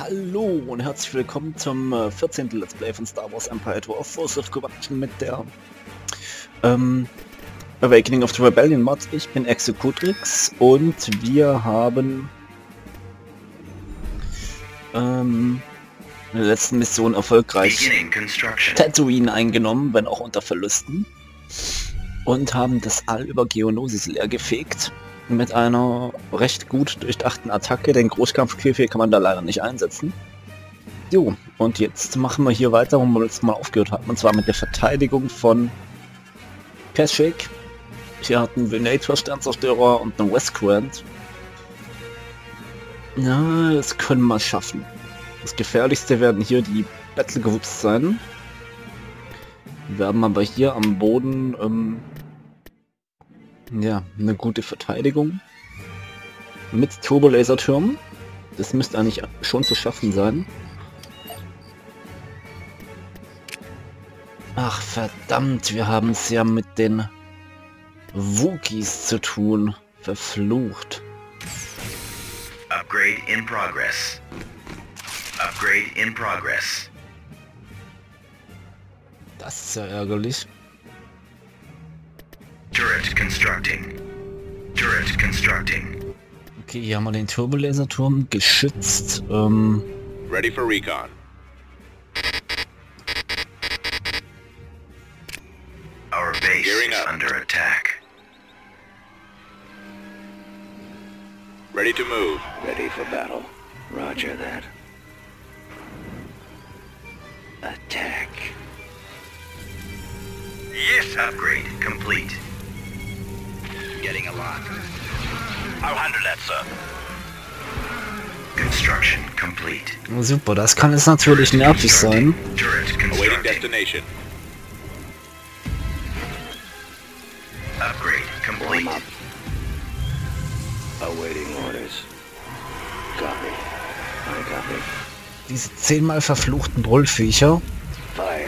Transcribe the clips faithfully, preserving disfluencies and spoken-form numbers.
Hallo und herzlich willkommen zum äh, vierzehnten Let's Play von Star Wars Empire at War of Force of Corruption mit der ähm, Awakening of the Rebellion Mod. Ich bin Executrix und wir haben ähm, in der letzten Mission erfolgreich Tatooine eingenommen, wenn auch unter Verlusten, und haben das All über Geonosis leer gefegt. Mit einer recht gut durchdachten Attacke. Den Großkampfkäfig kann man da leider nicht einsetzen. Jo, und jetzt machen wir hier weiter, wo wir letztes Mal aufgehört haben. Und zwar mit der Verteidigung von Kashyyyk. Hier hatten wir Venator, Sternzerstörer und einen Westgrant. Ja, das können wir schaffen. Das gefährlichste werden hier die Battlegroups sein. Wir haben aber hier am Boden ähm, ja, eine gute Verteidigung mit Turbolasertürmen. Das müsste eigentlich schon zu schaffen sein. Ach verdammt, wir haben es ja mit den Wookiees zu tun. Verflucht. Upgrade in progress. Upgrade in progress. Das ist ja ärgerlich. Turret constructing. Turret constructing. Okay, hier haben wir den Turbolaserturm geschützt. Ähm, Ready for recon. Our base Gearing is up. under attack. Ready to move. Ready for battle. Roger that. Attack. Yes, upgrade complete. Getting a lock. I'll handle that, sir. Construction complete. super, das kann jetzt natürlich nervig sein. Turret Awaiting constructing. destination. Upgrade complete. Warm up. Awaiting orders. Copy. I copy. Diese zehnmal verfluchten Brüllviecher. Fire.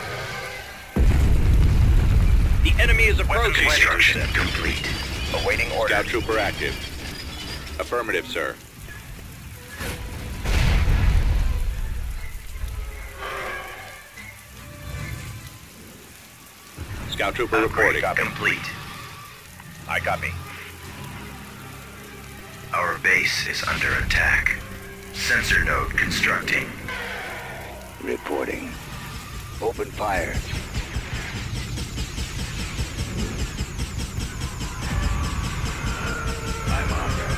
The enemy is Weapon approaching. construction complete. Awaiting order. Scout trooper active. Affirmative, sir. Scout trooper Upgrade reporting. complete. I copy. Our base is under attack. Sensor node constructing. Reporting. Open fire. I'm on there.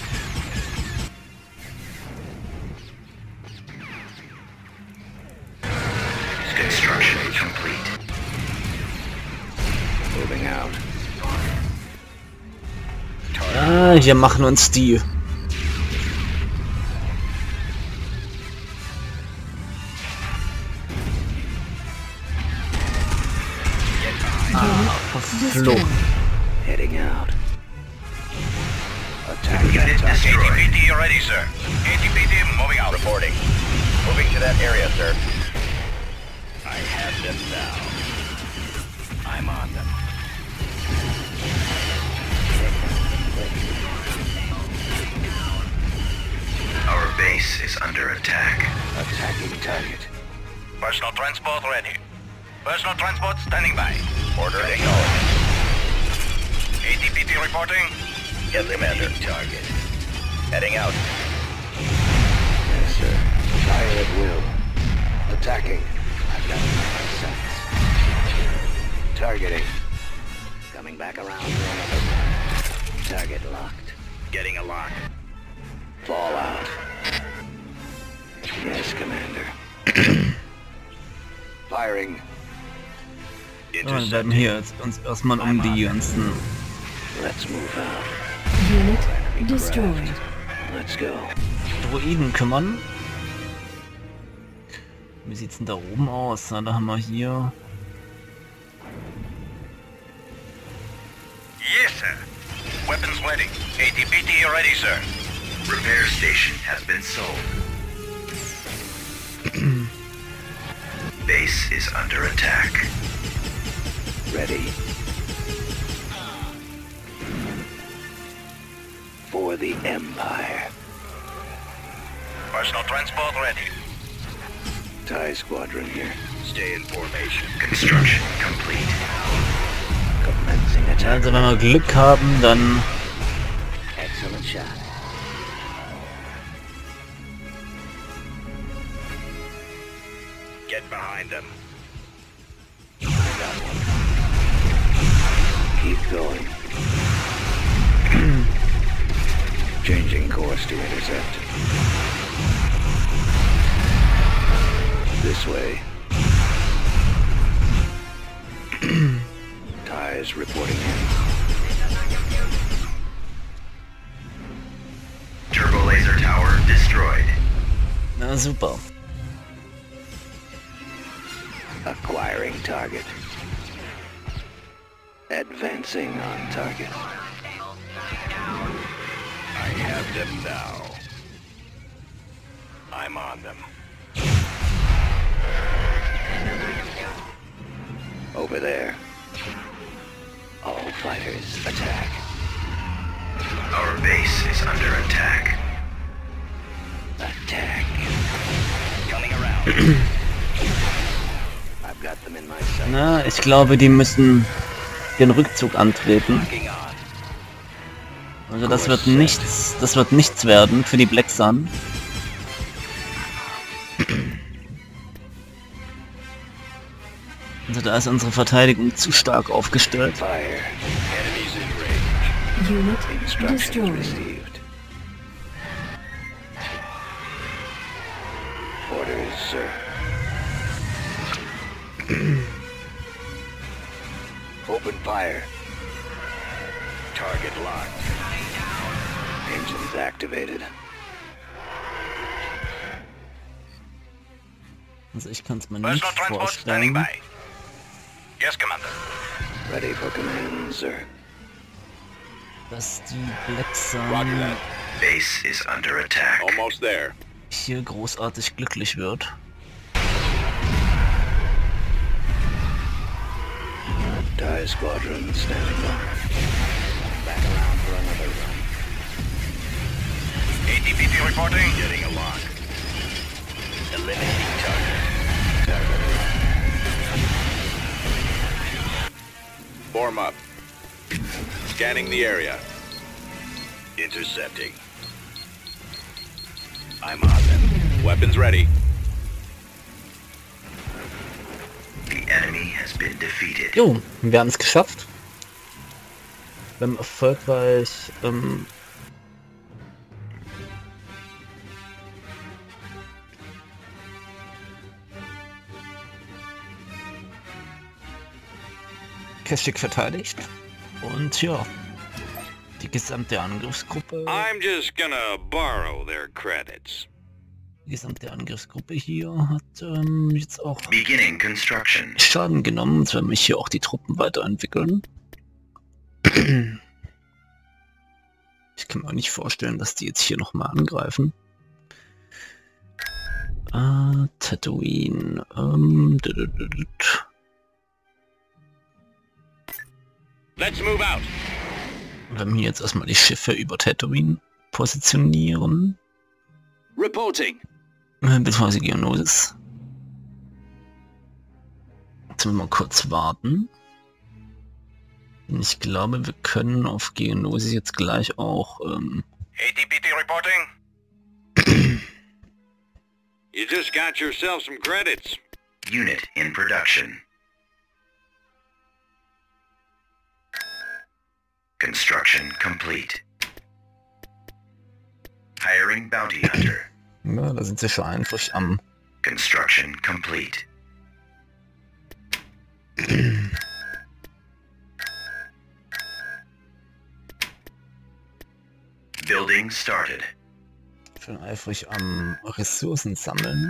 Construction complete. Moving out. Ah, hier machen uns die verflucht. Heading out. Attack Unit that target. destroyed. A T P T ready, sir. A T P T moving out. Reporting. Moving to that area, sir. I have them down. I'm on them. Our base is under attack. Attacking target. Personal transport ready. Personal transport standing by. Order acknowledged. A T P T reporting. Yes, Commander. Target. Heading out. Yes, sir. Fire at will. Attacking. I've got five seconds. Targeting. Coming back around for another one. Target locked. Getting a lock. Fallout. Yes, Commander. Firing. Ja, wir werden hier jetzt uns erstmal um die ganzen Let's move out. Unit destroyed. Let's go. Droiden kümmern. Wie sieht's denn da oben aus? Na, da haben wir hier. Yes, sir. Weapons ready. A T P T ready, sir. Repair station has been sold. Base is under attack. Ready. For the Empire. Personal transport ready. TIE squadron here. Stay in formation. Construction complete. Commencing attack. Also wenn wir Glück haben, dann... Excellent shot. Get behind them. Keep going. Changing course to intercept. This way. TIEs reporting in. Turbo laser tower destroyed. Na super. Acquiring target. Advancing on target. I have them now. I'm on them. Over there. All fighters attack. Our base is under attack. Attack. Coming around. I've got them in my sight. Na, ich glaube, die müssen den Rückzug antreten. Locking on. Also das wird nichts, das wird nichts werden für die Black Sun. Also da ist unsere Verteidigung zu stark aufgestellt. Fire. Enemies in range. Unit Instructions destroyed. received. Orders, sir. Open fire. Target locked. Engines activated. Also ich kann es mir nicht Personal transport standing vorstellen. by. Yes, Commander. Ready for command, sir. Dass die Black Roger Sun that. Base is under attack. Almost there. hier großartig glücklich wird. TIE squadron standing by. Back around for another run. A T P T reporting. Getting a lock. Eliminating target. Target. Form up. Scanning the area. Intercepting. I'm on them. Weapons ready. The enemy has been defeated. Jo, wir haben es geschafft. Wir haben erfolgreich ähm, Kashyyyk verteidigt. Und ja, die gesamte Angriffsgruppe, I'm just gonna borrow their credits. die gesamte Angriffsgruppe hier hat ähm, jetzt auch Beginning construction. Schaden genommen. Jetzt werden mich hier auch die Truppen weiterentwickeln. Ich kann mir auch nicht vorstellen, dass die jetzt hier nochmal angreifen. Ah, Tatooine. Ähm, Let's move out. wir haben hier jetzt erstmal die Schiffe über Tatooine positionieren. Reporting. Äh, beziehungsweise Geonosis. Jetzt müssen wir mal kurz warten. Ich glaube, wir können auf Geonosis jetzt gleich auch... Ähm, A T P T reporting. You just got yourself some credits. Unit in production. Construction complete. Hiring bounty hunter. ja, da sind sie schon einfach am... Construction complete. Building started. schon eifrig am Ressourcen sammeln.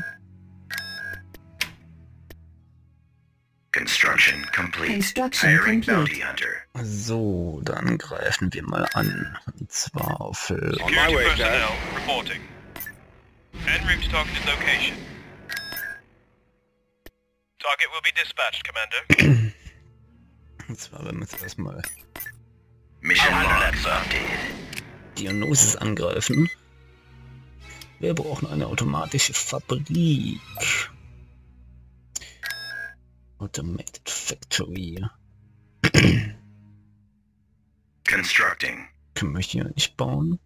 Construction complete. Construction Hiring complete. bounty hunter. So, dann greifen wir mal an. Und zwar auf... On my Security way, personnel sir. reporting. En-route targeted location. Target will be dispatched, Commander. Und zwar werden wir jetzt erstmal Mission logs updated. Geonosis angreifen. Wir brauchen eine automatische Fabrik. Automated Factory. Constructing. Können wir hier nicht bauen?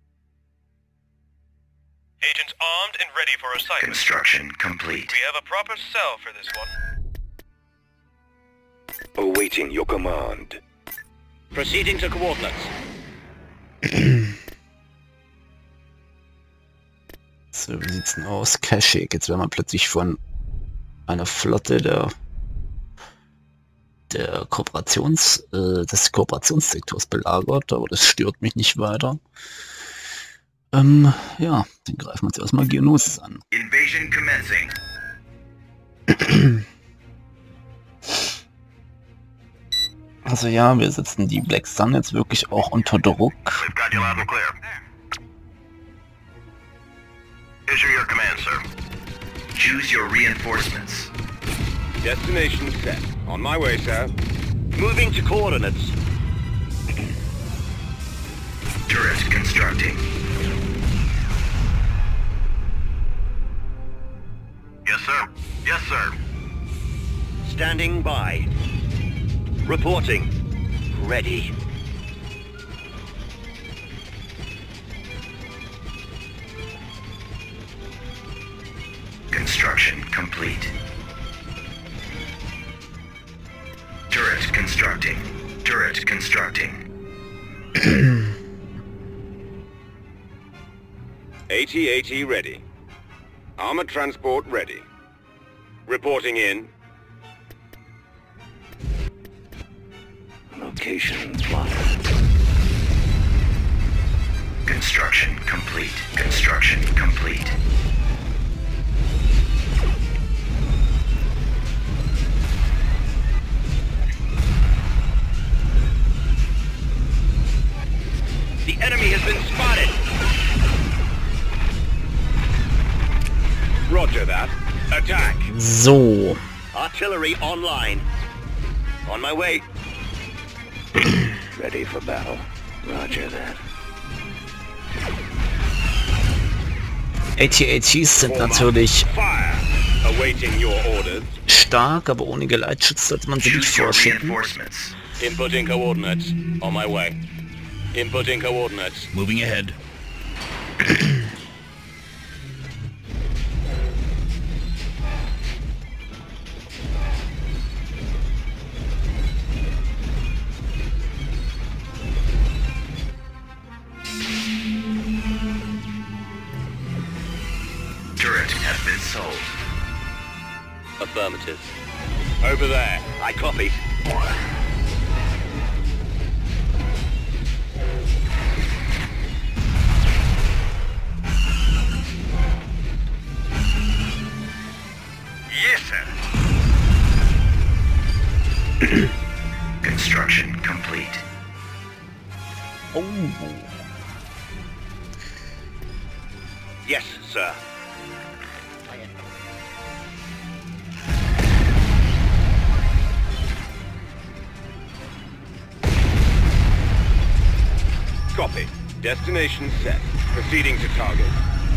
Agents armed and ready for assignment. Construction complete. We have a proper cell for this one. Awaiting your command. Proceeding to coordinates. So, wie sieht's denn aus? Cashig. Jetzt werden wir plötzlich von einer Flotte der der Kooperations äh, des Kooperationssektors belagert, aber das stört mich nicht weiter. Ähm, ja, dann greifen wir uns erstmal Geonosis an. Invasion commencing. Also ja, wir setzen die Black Sun jetzt wirklich auch unter Druck. We've got you loud and clear. Issue your command, sir. Choose your reinforcements. Destination set. On my way, sir. Moving to coordinates. Turret constructing. Yes, sir. Yes, sir. Standing by. Reporting. Ready. Construction complete. Turret constructing. Turret constructing. AT AT ready. Armored transport ready. Reporting in. Location plotted. Construction complete. Construction complete. The enemy has been spotted. Roger that. Attack. So. Artillery online. On my way. Ready for battle. Roger that. AT ATs sind natürlich Fire. Awaiting your orders. stark, aber ohne Geleitschutz sollte man sie nicht Choose your vorschicken. reinforcements. Inputting coordinates. On my way. Inputting coordinates. Moving ahead. Turret has been sold. Affirmative. Over there. I copy. Yes, sir. Construction complete. Oh. Yes, sir. Copy. Destination set. Proceeding to target.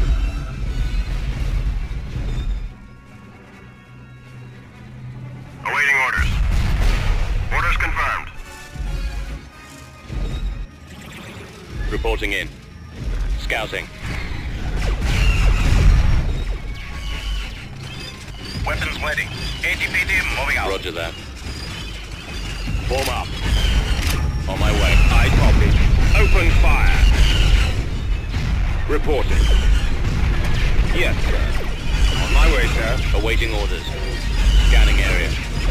Awaiting orders. Orders confirmed. Reporting in. Scouting. Weapons ready. A T P D moving out. Roger that. Form up. On my way. I copy. Open fire. Reporting. Yes, sir. On my way, sir. Awaiting orders. Scanning area.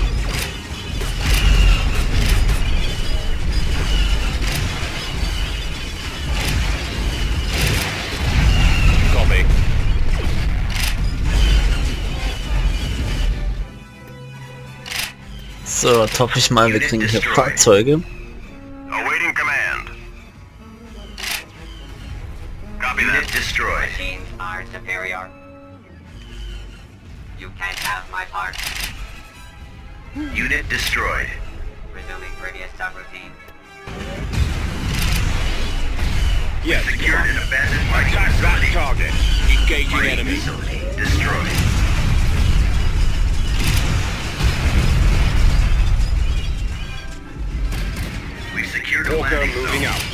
Copy. So, hoffe ich mal, wir kriegen hier Fahrzeuge. Awaiting command. Copy that. Unit destroyed. Machines are superior. You can't have my part. Unit destroyed. Resuming previous subroutine. Yes, Secured an abandoned mining attack that facility. target. Engaging Mining enemy. facility destroyed. We've secured a Walker landing moving zone. out.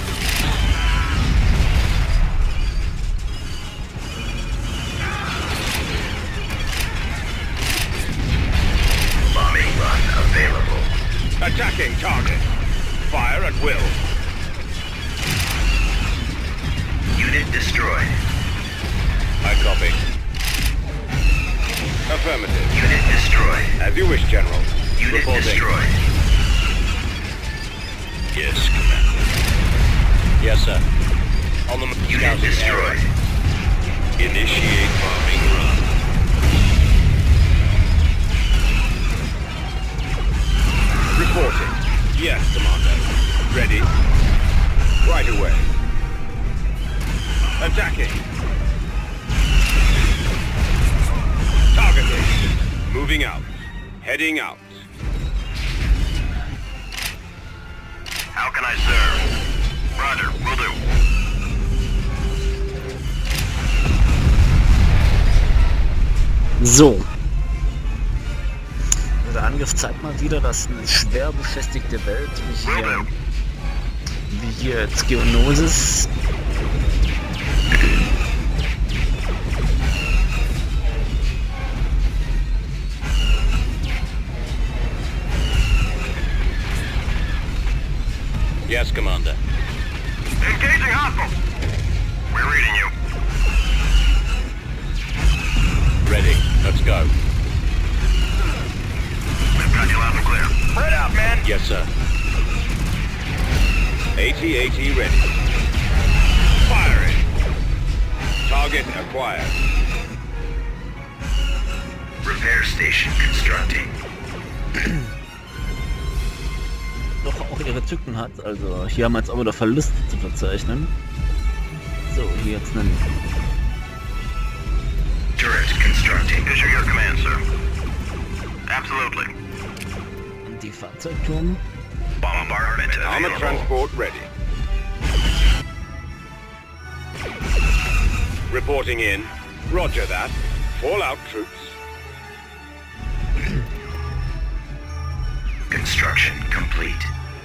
Bombing run available. Attacking target. Fire at will. Unit destroyed. I copy. Affirmative. Unit destroyed. As you wish, General. Unit Reporting. destroyed. Yes, Commander. Yes, sir. On the Unit scouting destroyed. area. Initiate bombing run. Reporting. Yes, Commander. Ready. Right away. Attacking. Targeting. Moving out. Heading out. How can I serve? Roger, will do. So. Der Angriff zeigt mal wieder, dass eine schwer befestigte Welt wie hier, wie hier jetzt Geonosis Yes, Commander. Engaging hostiles. We're reading you. Ready. Let's go. We've got you loud and clear. Spread out, man. Yes, sir. AT AT ready. Firing. Target acquired. Repair station constructing. doch auch ihre Tücken hat. Also hier haben wir jetzt auch wieder Verluste zu verzeichnen. So, hier jetzt einen Turret constructing. Issue your command, sir. Absolutely. Anti-Fahrzeugturm. Bombardment Armor available. transport ready. Reporting in. Roger that. Fallout troops. Construction complete.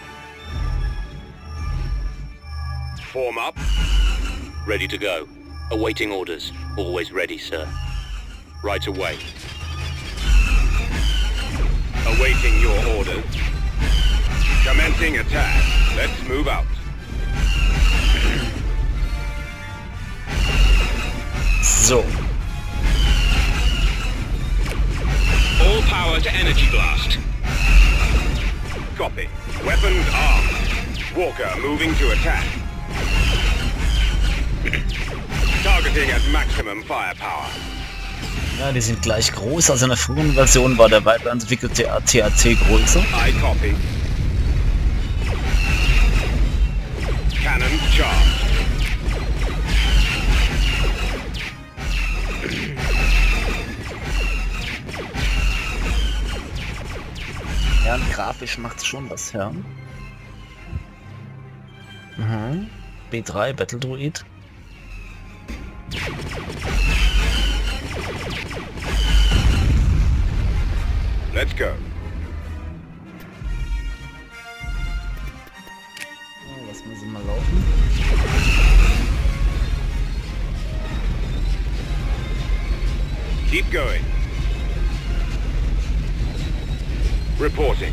Form up. Ready to go. Awaiting orders. Always ready, sir. Right away. Awaiting your orders. Commencing attack. Let's move out. So. All power to energy blast. Copy. Weapons armed. Walker moving to attack. Targeting at maximum firepower. Ja, die sind gleich groß. Also in der früheren Version war der weiterentwickelte T A C größer. I copy. Cannons charged. Ja, und grafisch macht's schon was her. Mhm. B drei Battle Droid. Let's go. Oh, lassen wir sie mal laufen. Keep going. Reporting.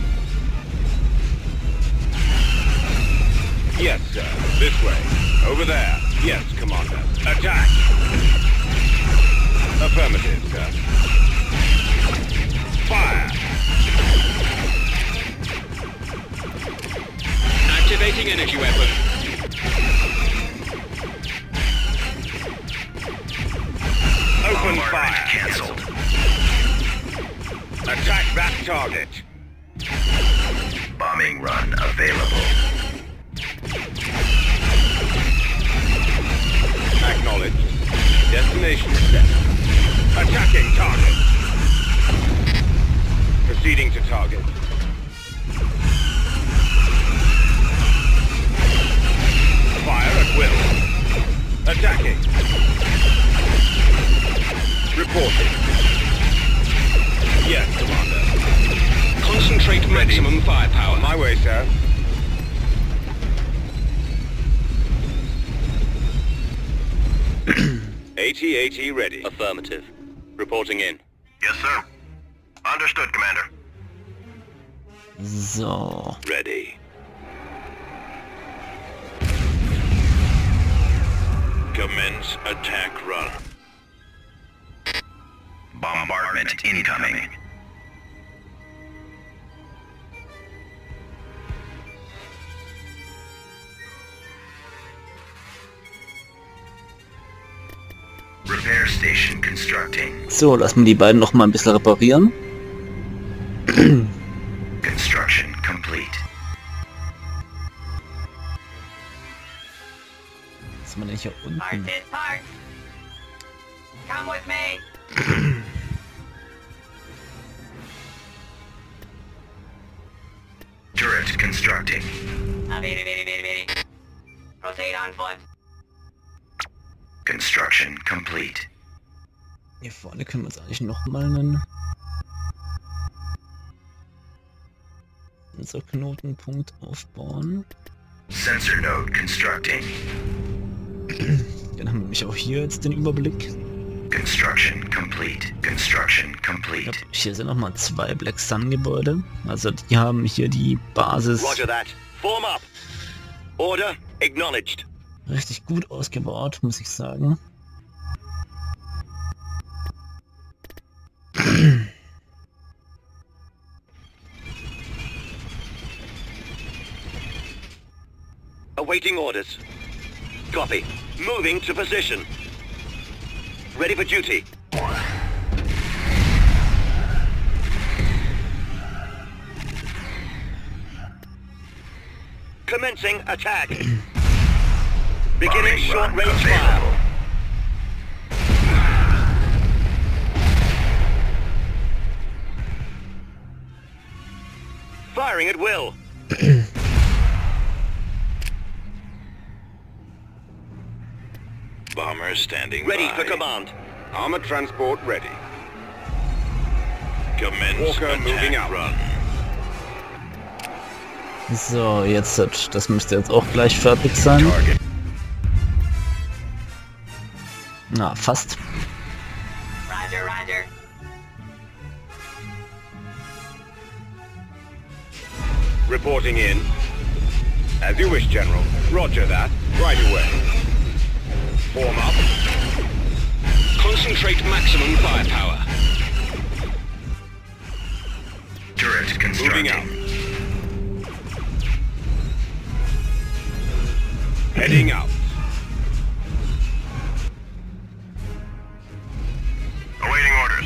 Yes, sir. This way. Over there. Yes, Commander. Attack! Affirmative, sir. Fire! Activating energy weapon. Open Bombardment fire. cancelled. Attack that target. Bombing run available. Acknowledged. Destination set. Attacking target. Proceeding to target. Fire at Attacking. Reporting. Yes, Commander. Concentrate maximum firepower. On my way, sir. AT AT ready. Affirmative. Reporting in. Yes, sir. Understood, Commander. So. Ready. Commence attack run. Bombardment incoming. Repair station constructing. So, lassen wir die beiden noch mal ein bisschen reparieren. Construction complete. Was ist man denn hier unten? Parts is parts. Come with me. Turret constructing. Ah, bitty, bitty, bitty, bitty. Proceed on foot. Construction complete. Hier vorne können wir uns eigentlich noch mal einen unser Knotenpunkt aufbauen. Sensor node constructing. Dann haben wir nämlich auch hier jetzt den Überblick. Construction complete. Construction complete. Glaub, hier sind noch mal zwei Black Sun Gebäude. Also die haben hier die Basis Roger that. Form up. Order acknowledged. richtig gut ausgebaut, muss ich sagen. Awaiting orders. Copy. Moving to position. Ready for duty. Commencing attack. Beginning short range fire. Firing at will. Bomber standing Ready by. for command. Armored transport ready. Commence Walker attack moving out. run. So, jetzt, das müsste jetzt auch gleich fertig sein. Target. Na, fast. Roger, roger. Reporting in. As you wish, General. Roger that. Right away. Form up. Concentrate maximum firepower. Turret Moving out. constructing. Heading out. Awaiting orders.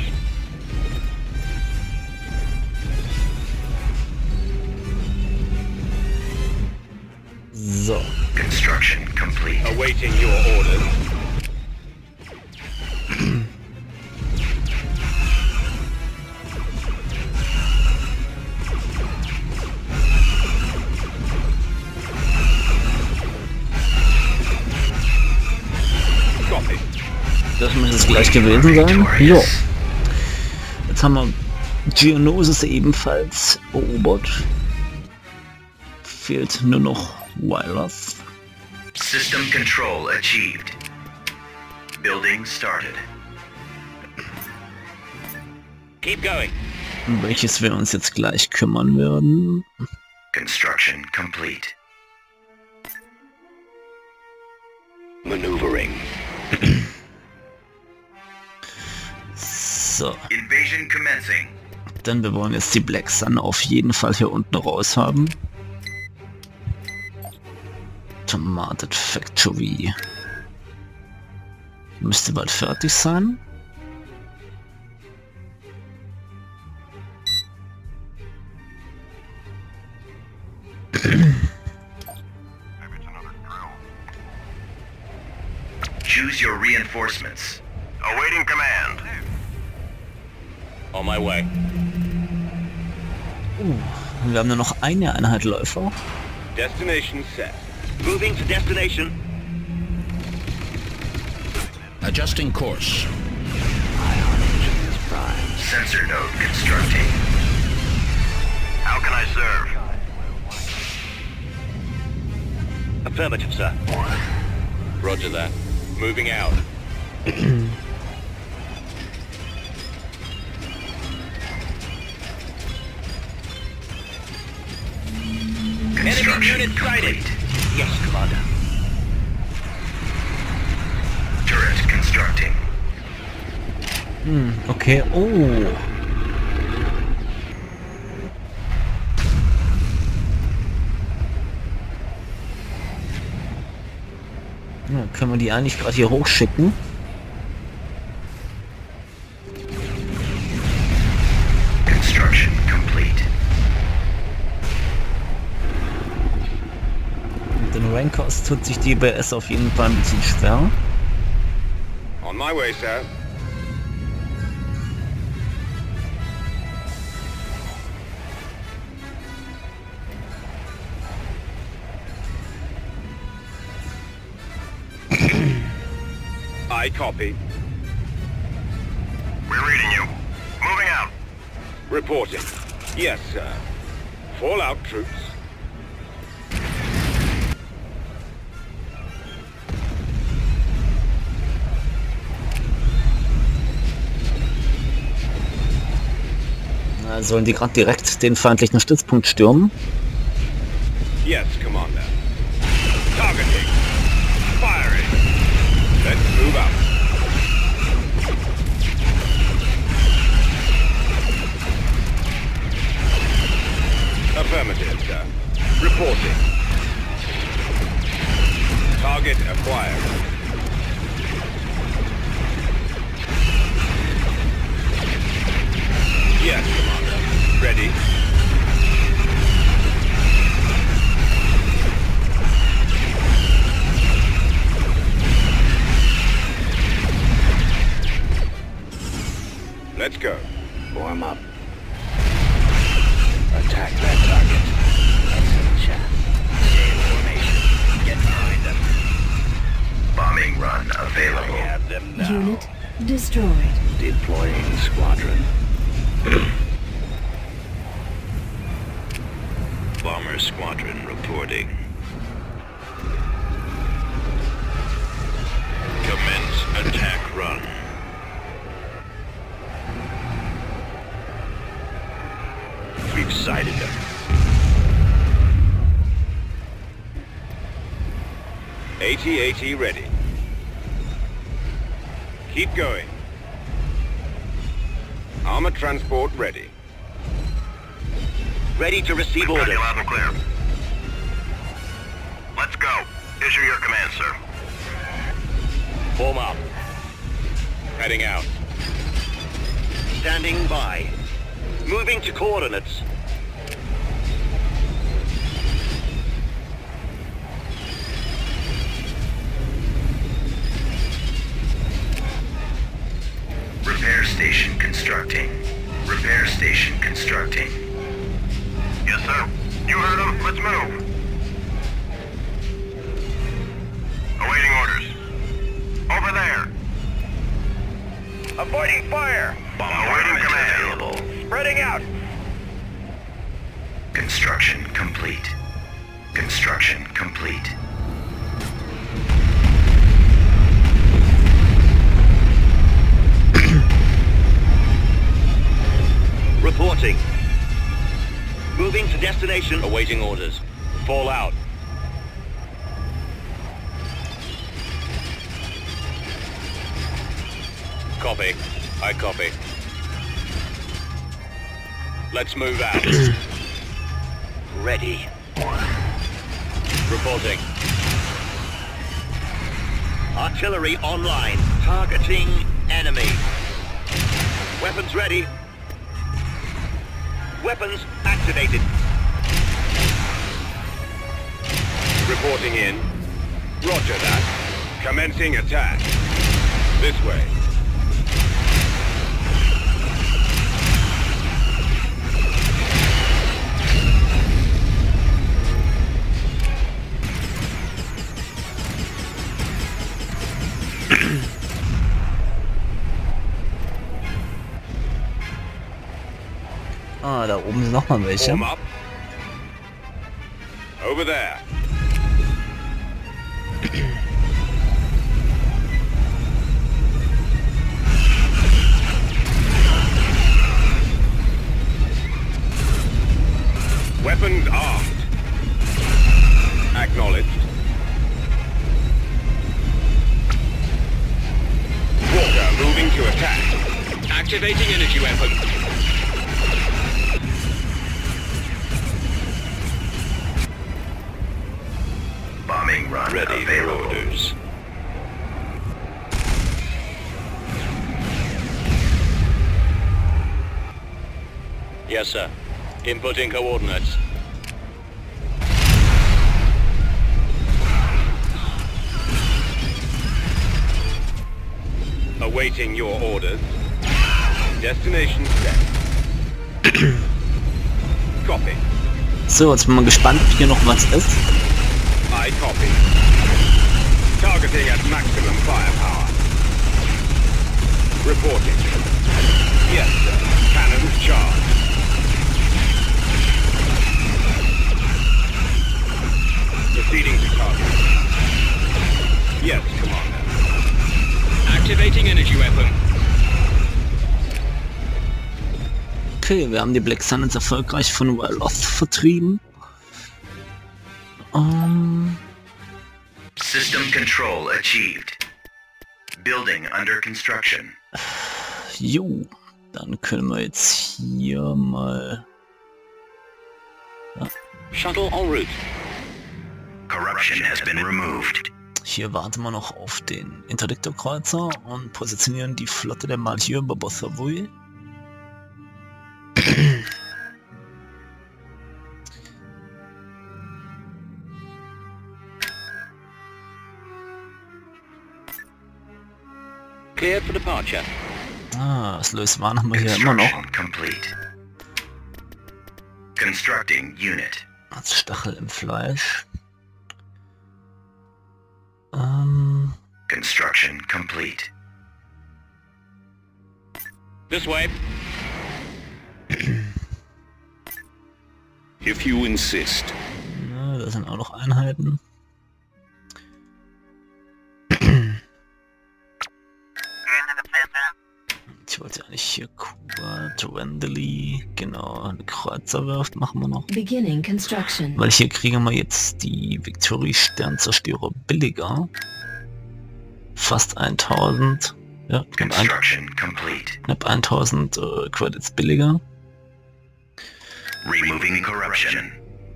So. Construction complete. Awaiting your orders. Copy. Das müsste es gleich gewesen sein. Jo. Jetzt haben wir Geonosis ebenfalls erobert. Fehlt nur noch Wireless. System control achieved. Building started. Keep going. Um welches wir uns jetzt gleich kümmern werden. Construction complete. Maneuvering. So. Invasion commencing. Denn wir wollen jetzt die Black Sun auf jeden Fall hier unten raus haben. Automated Factory. Müsste bald fertig sein. Choose your reinforcements. Awaiting command. On my way. Uh, wir haben nur noch eine Einheit Läufer. Destination set. Moving to destination. Adjusting course. Sensor node constructing. How can I serve? Affirmative, sir. Roger that. Moving out. Enemy unit sighted. Yes, Commander. Turret constructing. Hm, okay. Oh. Ja, können wir die eigentlich gerade hier hochschicken? Construction complete. Mit den Rankers tut sich die B S auf jeden Fall ein bisschen schwer. On my way, sir. I copy. We're reading you. Moving out. Reporting. Yes, sir. Fallout troops. Na, sollen die gerade direkt den feindlichen Stützpunkt stürmen? Yes, Commander. Targeting. Firing. Let's move out. Affirmative, sir. Reporting. Target acquired. Yes, Commander. Ready. Let's go. Warm up. Attack that target. Excellent shot. Stay in formation. Get behind them. Bombing run I available. have them now. Unit destroyed. Deploying squadron. Bomber squadron reporting. Commence attack run. We've sighted them. eighty eighty ready. Keep going. Armor transport ready. Ready to receive We've got orders. you loud and clear. Let's go. Issue your command, sir. Form up. Heading out. Standing by. Moving to coordinates. Repair station constructing. Repair station constructing. Yes, sir. You heard him. Let's move. Awaiting orders. Over there. Avoiding fire. Awaiting command. Spreading out. Construction complete. Construction complete. Reporting. Moving to destination. Awaiting orders. Fall out. Copy. I copy. Let's move out. Ready. Reporting. Artillery online. Targeting enemy. Weapons ready. Weapons activated. Reporting in. Roger that. Commencing attack. This way. Ah, da oben sind noch mal welche. Form up. Over there. Weapons armed. Acknowledged. Walker moving to attack. Activating energy weapon. Bombing run Ready for available. orders. Yes, sir. Inputting coordinates. Awaiting your orders. Destination set. Copy. So, jetzt bin mal gespannt, ob hier noch was ist. I copy. Targeting at maximum firepower. Reporting. Yes, sir. Cannons charged. Proceeding to target. Yes, Commander. Activating energy weapon. Okay, wir haben die Black Sun jetzt erfolgreich von Ryloth vertrieben. Um, System control achieved. Building under construction. jo, dann können wir jetzt hier mal... Ja, Shuttle en route. Corruption has been removed. hier warten wir noch auf den Interdiktor-Kreuzer und positionieren die Flotte der Malheur über Bossavui. Cleared for departure. Ah, das Löswan haben wir hier immer noch. Construction complete. Constructing unit. Als Stachel im Fleisch. Ähm, Construction complete. This way. If you insist. na, da sind auch noch Einheiten. Ich wollte eigentlich hier Kuba, Trendley, genau, eine Kreuzerwerft machen wir noch. Beginning construction. Weil hier kriegen wir jetzt die Victory Sternzerstörer billiger. Fast eintausend. Ja, knapp, ein, Construction complete. knapp eintausend äh, Credits billiger. Removing corruption.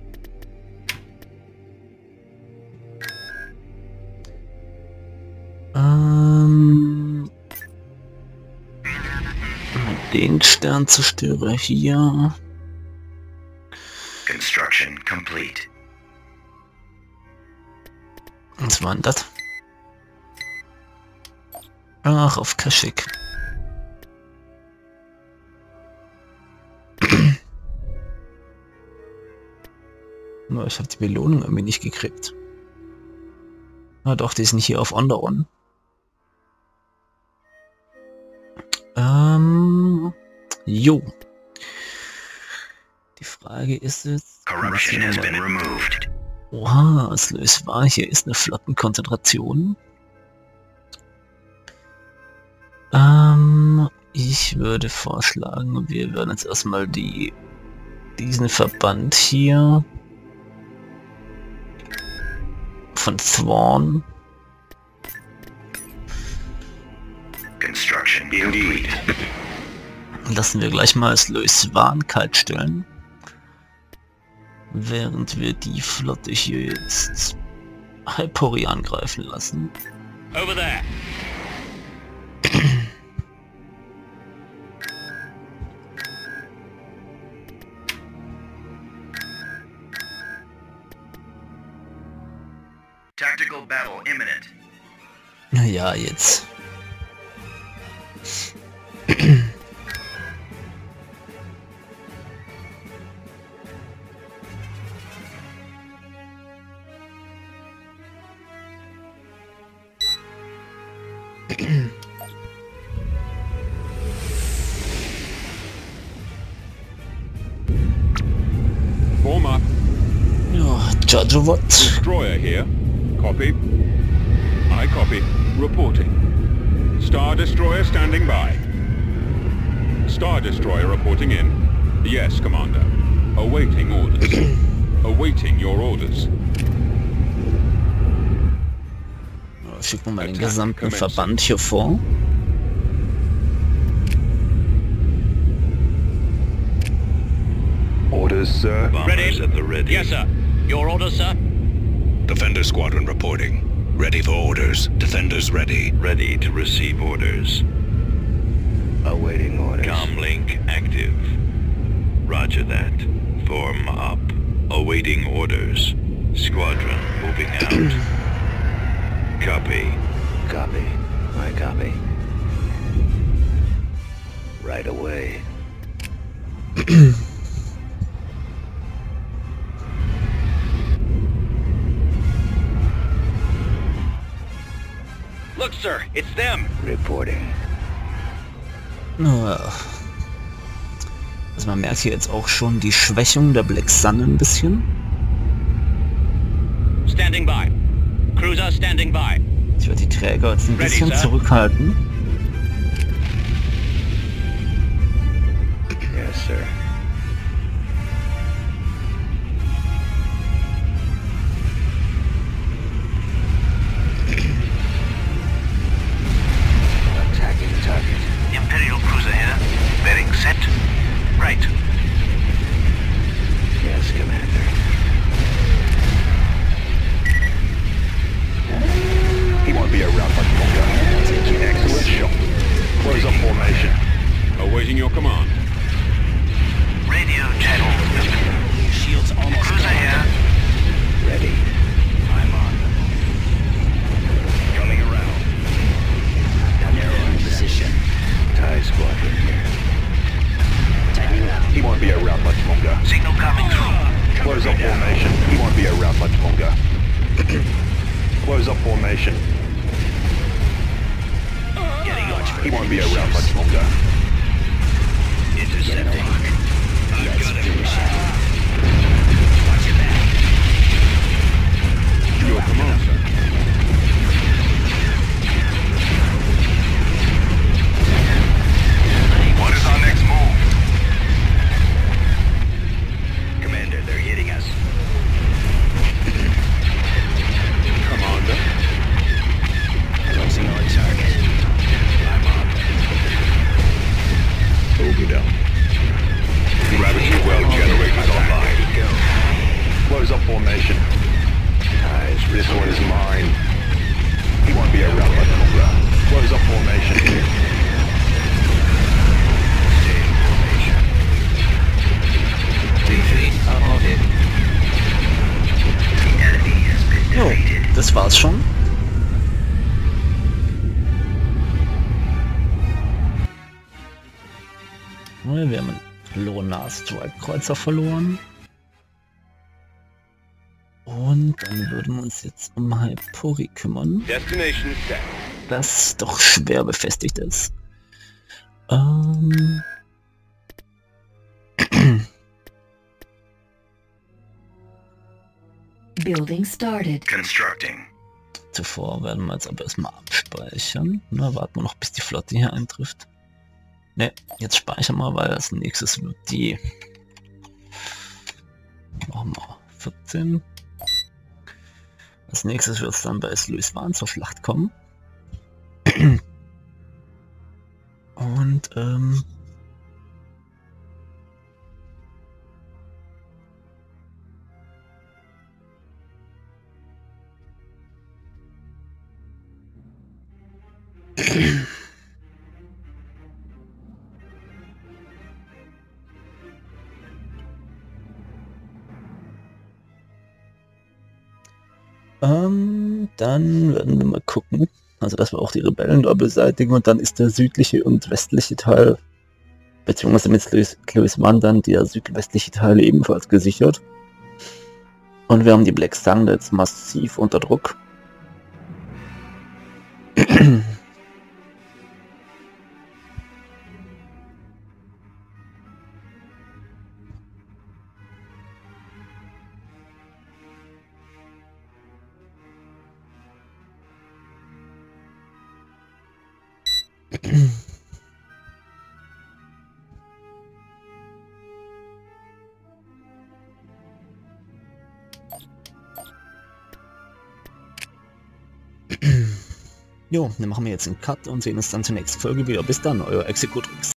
Ähm, den Sternzerstörer hier. Construction complete. Was war denn das? Ach, auf Kashyyyk. Nur ich habe die Belohnung irgendwie nicht gekriegt. Ah doch, die sind hier auf Onderon. Ähm, jo. Die Frage ist jetzt... Corruption has been removed. Oha, das Lös war, hier ist eine Flottenkonzentration. Ähm, ich würde vorschlagen, wir werden jetzt erstmal die diesen Verband hier von Thrawn Construction complete. lassen wir gleich mal das Löswan kalt stellen. Während wir die Flotte hier jetzt Hypori angreifen lassen. Over there. Tactical battle imminent. Naja, jetzt. Judgewat. Destroyer here. Copy. I copy. Reporting. Star Destroyer standing by. Star Destroyer reporting in. Yes, Commander. Awaiting orders. Awaiting your orders. Schicken wir mal den gesamten Verband hier vor. Orders, sir. Ready? At the ready. Yes, sir. Your orders, sir? Defender Squadron reporting. Ready for orders. Defenders ready. Ready to receive orders. Awaiting orders. Comlink active. Roger that. Form up. Awaiting orders. Squadron moving out. Copy. Copy. I copy. Right away. Look, sir, it's them. Reporting. Also man merkt hier jetzt auch schon die Schwächung der Black Sun ein bisschen. Standing by. Cruiser standing by. Ich werde die Träger jetzt ein bisschen Ready, zurückhalten. Yes, sir. Attacking target. Imperial cruiser here. Bearing set. Right. Yes, Commander. He won't be around much longer. Excellent shot. Close up formation. Awaiting your command. Radio channel. Shields almost. Cruiser here. Ready. I'm on. Coming around. Narrow in position. TIE Squadron here. Tightening up. He won't be around much longer. Signal coming through. Close up formation. He won't be around much longer. Close up formation. Getting launch for He won't be around much longer. intercepting. I've got him. Watch your back. Your command, sir. What is our next move? Commander, they're hitting us. Commander. Closing on target. I'm up. Move it down. Gravity well generators online. Go. Close up formation. Guys, this one is mine. He won't be around much longer. Close up formation. Stay in formation. Defeat aborted. The enemy has been Jo, defeated. das war's schon. Wir haben einen Lonar Strike Kreuzer verloren. Und dann würden wir uns jetzt um Hypori kümmern, Destination set. das doch schwer befestigt ist. Ähm... Building started. Constructing. Zuvor werden wir jetzt aber erstmal abspeichern. Na, warten wir noch, bis die Flotte hier eintrifft. Ne, jetzt speichern wir, weil als nächstes wird die... Machen wir vierzehn. Als nächstes wird es dann bei Sluiswan zur Schlacht kommen. Und, ähm... Ähm, dann werden wir mal gucken, also dass wir auch die Rebellen da beseitigen und dann ist der südliche und westliche Teil, beziehungsweise mit Sluiswan dann der südwestliche Teil ebenfalls gesichert. Und wir haben die Black Sun jetzt massiv unter Druck. Jo, dann machen wir jetzt einen Cut und sehen uns dann zur nächsten Folge wieder. Bis dann, euer Executrix.